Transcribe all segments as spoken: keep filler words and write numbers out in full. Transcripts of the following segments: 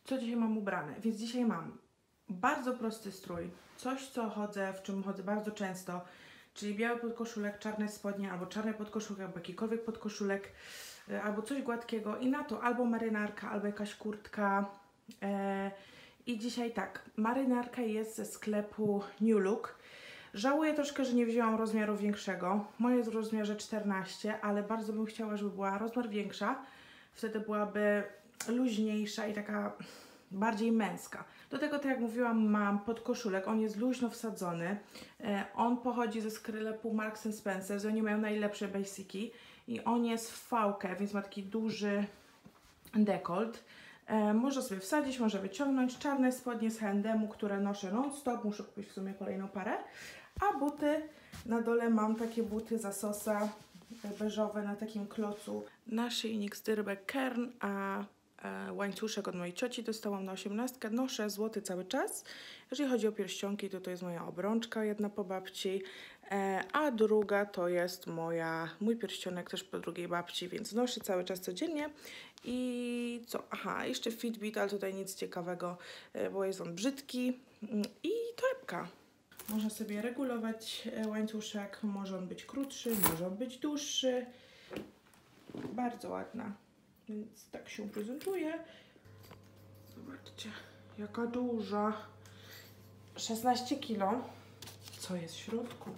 co dzisiaj mam ubrane. Więc dzisiaj mam bardzo prosty strój, coś co chodzę, w czym chodzę bardzo często, czyli biały podkoszulek, czarne spodnie, albo czarny podkoszulek, albo jakikolwiek podkoszulek, albo coś gładkiego i na to albo marynarka, albo jakaś kurtka. E, I dzisiaj tak, marynarka jest ze sklepu New Look. Żałuję troszkę, że nie wzięłam rozmiaru większego. Moje jest w rozmiarze czternaście, ale bardzo bym chciała, żeby była rozmiar większa. Wtedy byłaby luźniejsza i taka bardziej męska. Do tego, tak jak mówiłam, mam podkoszulek. On jest luźno wsadzony. E, on pochodzi ze sklepu Marks and Spencer. Oni mają najlepsze basiki. I on jest w V-kę, więc ma taki duży dekolt. E, można sobie wsadzić, może wyciągnąć. Czarne spodnie z H and M, które noszę non-stop. Muszę kupić w sumie kolejną parę. A buty, na dole mam takie buty z Asosa beżowe na takim klocu. Naszyjnik z Dyrbek Kern, a e, łańcuszek od mojej cioci dostałam na osiemnastkę. Noszę złoty cały czas. Jeżeli chodzi o pierścionki, to to jest moja obrączka, jedna po babci, e, a druga to jest moja, mój pierścionek też po drugiej babci, więc noszę cały czas codziennie. I co? Aha, jeszcze Fitbit, ale tutaj nic ciekawego, e, bo jest on brzydki. I torebka. Można sobie regulować łańcuszek, może on być krótszy, może on być dłuższy. Bardzo ładna, więc tak się prezentuje. Zobaczcie, jaka duża. szesnaście kilo. Co jest w środku?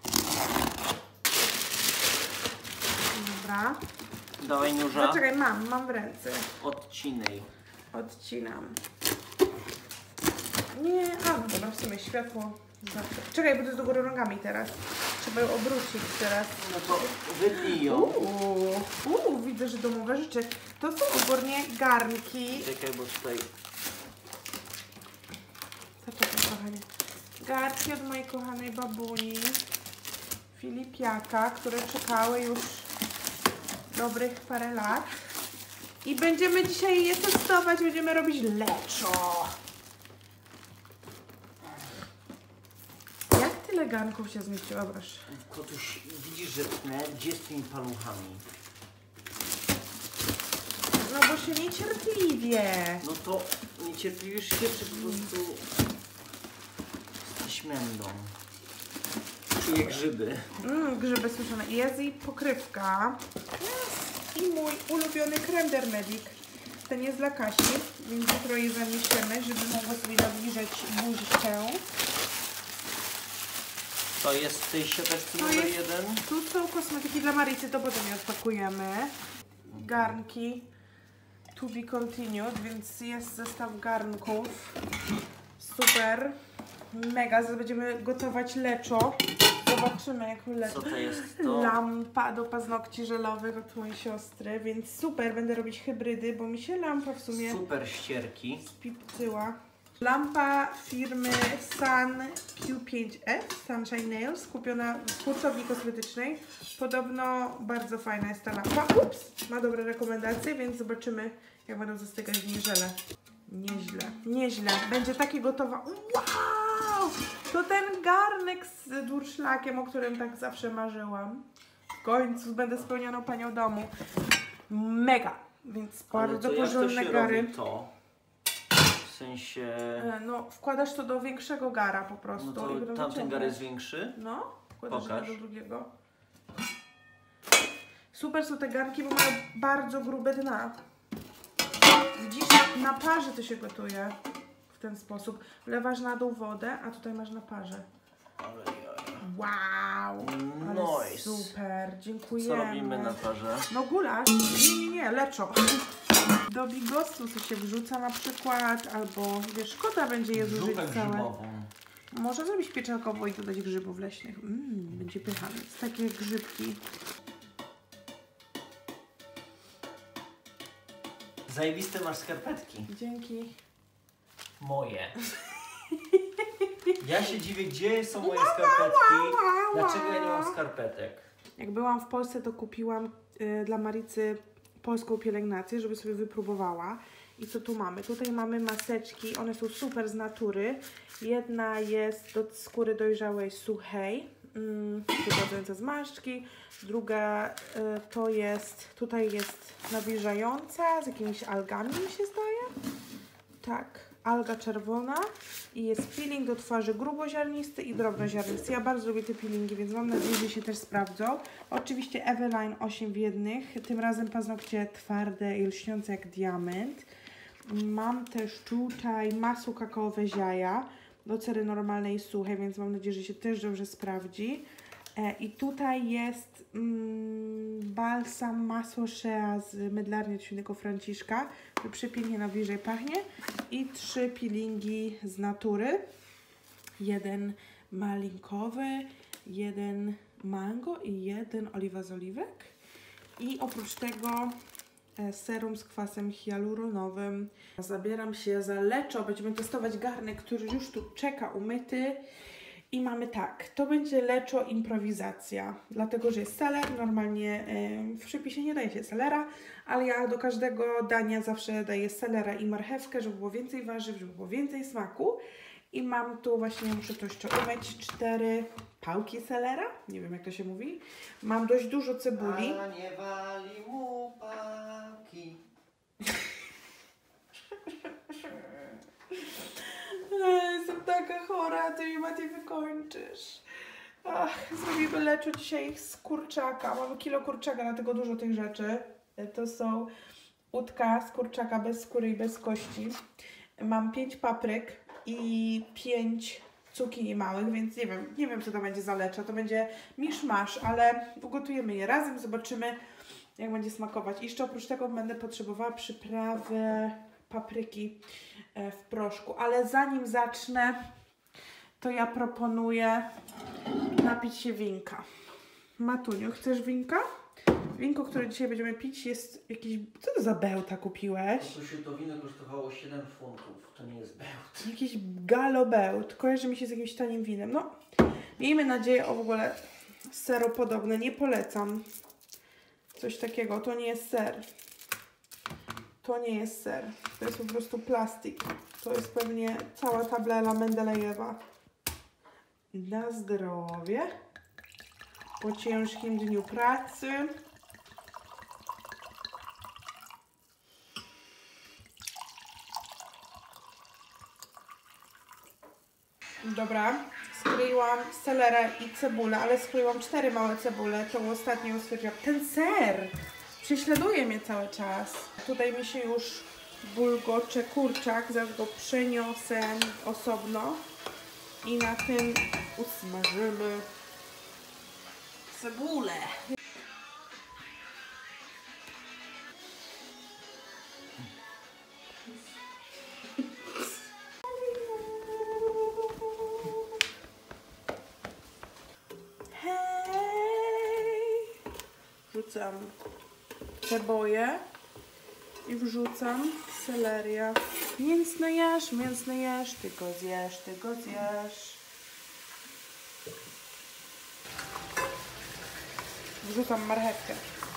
Dobra. Dawaj nóża. Zaczekaj, mam, mam w ręce. Odcinej. Odcinam. Nie, a no dobra, w sumie światło. Czekaj, bo to jest do góry nogami teraz. Trzeba ją obrócić teraz. No to wypnij ją. Uuu, uuu, widzę, że domowe rzeczy. To są ogólnie garnki. Czekaj, bo tutaj... Zaczekaj, kochanie. Garnki od mojej kochanej babuni Filipiaka, które czekały już dobrych parę lat. I będziemy dzisiaj je testować, będziemy robić leczo. Ile garnków się zmieściło, proszę? Kotuś, widzisz, że tnę? Gdzie z tymi paluchami? No bo się niecierpliwie. No to niecierpliwisz się, czy po prostu jesteś mędą? Czuję grzyby. Mmm, grzyby suszone. Jest i pokrywka. Jest i mój ulubiony krem Dermedic. Ten jest dla Kasi, więc jutro je zamieszczemy, żeby mogła sobie nawilżyć buzię. To jest w tej siateczce numer jest, jeden. Tu są kosmetyki dla Marycy, to potem je odpakujemy. Garnki to be continued, więc jest zestaw garnków. Super. Mega, zaraz będziemy gotować leczo. Zobaczymy jak leczo. Co to jest to? Lampa do paznokci żelowych od mojej siostry, więc super. Będę robić hybrydy, bo mi się lampa w sumie Super ścierki. spipcyła. Lampa firmy Sun Q pięć F, Sunshine Nails, kupiona w hurtowni kosmetycznej. Podobno bardzo fajna jest ta lampa. Ups, ma dobre rekomendacje, więc zobaczymy jak będą zastygać w niej żele. Nieźle, nieźle. Będzie takie gotowa. Wow! To ten garnek z durszlakiem, o którym tak zawsze marzyłam. W końcu będę spełnioną panią domu. Mega, więc bardzo porządne gary. To? W sensie... No, wkładasz to do większego gara po prostu. No to i tamten gar jest większy? No, wkładasz Pokaż. do drugiego. Super są te garnki, bo mają bardzo grube dna. Widzisz, na parze to się gotuje w ten sposób. Wlewasz na dół wodę, a tutaj masz na parze. Wow! Ale Nice. super, dziękujemy. Co robimy na parze? No gulasz. Nie, nie, nie, leczo. Do bigostu co się wrzuca na przykład, albo wiesz, szkoda będzie je zużyć całe. Grzybową. Można zrobić pieczarkowo i dodać grzybów leśnych. Mmm, będzie pycha. Więc takie grzybki. Zajebiste masz skarpetki. Dzięki. Moje. Ja się dziwię, gdzie są moje skarpetki. Dlaczego ja nie mam skarpetek? Jak byłam w Polsce, to kupiłam y, dla Marycy polską pielęgnację, żeby sobie wypróbowała. I co tu mamy? Tutaj mamy maseczki, one są super z natury. Jedna jest do skóry dojrzałej, suchej, mm, wychodząca z maszczki. Druga y, to jest, tutaj jest nawilżająca, z jakimiś algami mi się zdaje. tak, alga czerwona i jest peeling do twarzy gruboziarnisty i drobnoziarnisty. Ja bardzo lubię te peelingi, więc mam nadzieję, że się też sprawdzą. Oczywiście Eveline osiem w jednych, tym razem paznokcie twarde i lśniące jak diament. Mam też tutaj masło kakaowe ziaja do cery normalnej i suchej, więc mam nadzieję, że się też dobrze sprawdzi. E, I tutaj jest mm, balsam masło Shea z mydlarni od Świętego Franciszka, który przepięknie najbliżej pachnie. I trzy peelingi z natury. Jeden malinkowy, jeden mango i jeden oliwa z oliwek. I oprócz tego serum z kwasem hialuronowym. Zabieram się za leczo, będziemy testować garnek, który już tu czeka umyty. I mamy tak, to będzie leczo improwizacja, dlatego że jest seler, normalnie yy, w przepisie nie daje się selera, ale ja do każdego dania zawsze daję selera i marchewkę, żeby było więcej warzyw, żeby było więcej smaku. I mam tu właśnie, muszę to jeszcze umyć, cztery pałki selera, nie wiem jak to się mówi. Mam dość dużo cebuli. A nie wali mu pałki. Jestem taka chora, ty mi Mati wykończysz. Ach, zrobimy leczo dzisiaj z kurczaka. Mamy kilo kurczaka, dlatego dużo tych rzeczy. To są udka z kurczaka bez skóry i bez kości. Mam pięć papryk i pięć cukinii małych, więc nie wiem, nie wiem co to będzie za leczo. To będzie miszmasz, ale ugotujemy je razem, zobaczymy jak będzie smakować. I jeszcze oprócz tego będę potrzebowała przyprawy papryki w proszku, ale zanim zacznę, to ja proponuję napić się winka. Matuniu, chcesz winka? Winko, które dzisiaj będziemy pić, jest jakiś... Co to za bełta kupiłeś? To się to wino kosztowało siedem funtów. To nie jest bełt. Jakiś galobełt. Kojarzy mi się z jakimś tanim winem. No, miejmy nadzieję, o w ogóle seropodobne. Nie polecam. Coś takiego. To nie jest ser. To nie jest ser. To jest po prostu plastik. To jest pewnie cała tablela Mendelejewa. Na zdrowie. Po ciężkim dniu pracy. Dobra, skleiłam selerę i cebulę, ale skleiłam cztery małe cebule. Tą ostatnią stwierdziłam. Ten ser prześladuje mnie cały czas. Tutaj mi się już bulgocze kurczak, zaraz go przeniosę osobno i na tym usmażymy cebulę. Wrzucam ceboję i wrzucam selerię. Mięsny jesz, mięsny jesz, ty go zjesz, ty go zjesz. Wrzucam marchewkę.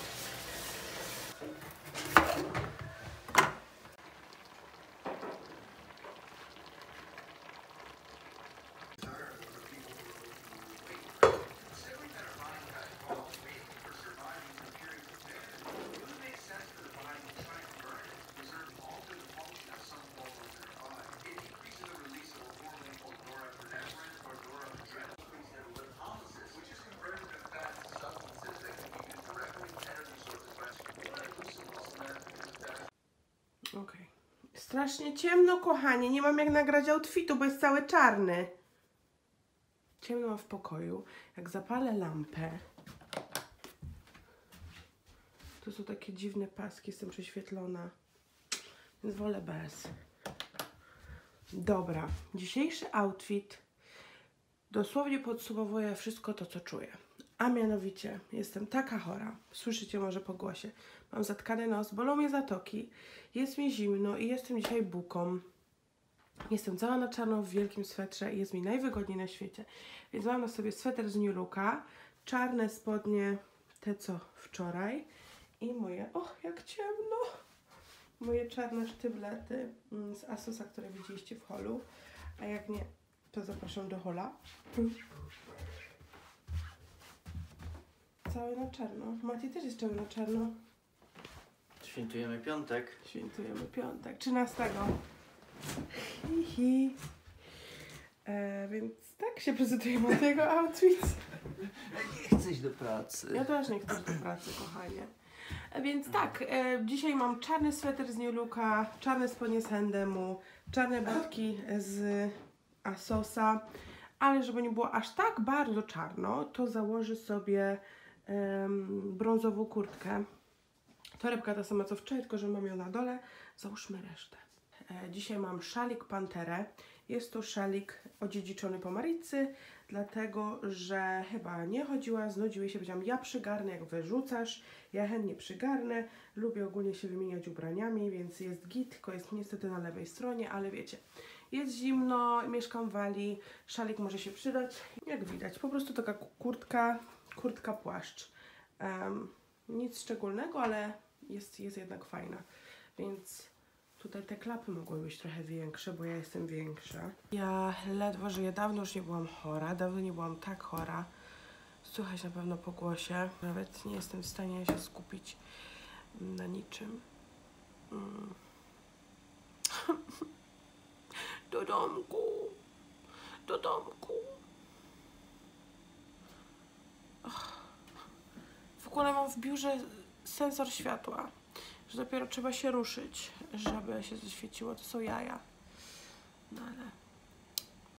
Okej. Strasznie ciemno, kochanie. Nie mam jak nagrać outfitu, bo jest cały czarny. Ciemno w pokoju. Jak zapalę lampę, to są takie dziwne paski, jestem prześwietlona. Więc wolę bez. Dobra. Dzisiejszy outfit dosłownie podsumowuje wszystko to, co czuję. A mianowicie, jestem taka chora. Słyszycie może po głosie. Mam zatkany nos, bolą mnie zatoki. Jest mi zimno i jestem dzisiaj buką. Jestem cała na czarno w wielkim swetrze i jest mi najwygodniej na świecie. Więc mam na sobie sweter z New Looka, czarne spodnie, te co wczoraj i moje, och jak ciemno, moje czarne sztyblety z Asusa, które widzieliście w holu. A jak nie, to zapraszam do hola. Cały na czarno. Mati też jest cały na czarno. Świętujemy piątek. Świętujemy piątek. trzynastego. Hi, hi. E, więc tak się prezentuje mojego outfit. Nie chcę iść do pracy. Ja też nie chcę iść do pracy, kochanie. E, więc tak, e, dzisiaj mam czarny sweter z New Looka, czarne spodnie z H and M-u, czarne butki z Asosa, ale żeby nie było aż tak bardzo czarno, to założę sobie em, brązową kurtkę. Torebka ta sama co wczoraj, tylko że mam ją na dole. Załóżmy resztę. E, dzisiaj mam szalik Panterę. Jest to szalik odziedziczony po Marycy, dlatego że chyba nie chodziła, znudził jej się, powiedziałam, ja przygarnę jak wyrzucasz, ja chętnie przygarnę, lubię ogólnie się wymieniać ubraniami, więc jest git, tylko jest niestety na lewej stronie, ale wiecie, jest zimno, mieszkam w Walii, szalik może się przydać, jak widać, po prostu taka kurtka, kurtka płaszcz, um, nic szczególnego, ale jest, jest jednak fajna, więc tutaj te klapy mogły być trochę większe, bo ja jestem większa. Ja ledwo żyję, dawno już nie byłam chora, dawno nie byłam tak chora. Słychać na pewno po głosie. Nawet nie jestem w stanie się skupić na niczym. Mm. Do domku, do domku. Ach. W ogóle mam w biurze sensor światła, że dopiero trzeba się ruszyć, żeby się zaświeciło. To są jaja. No ale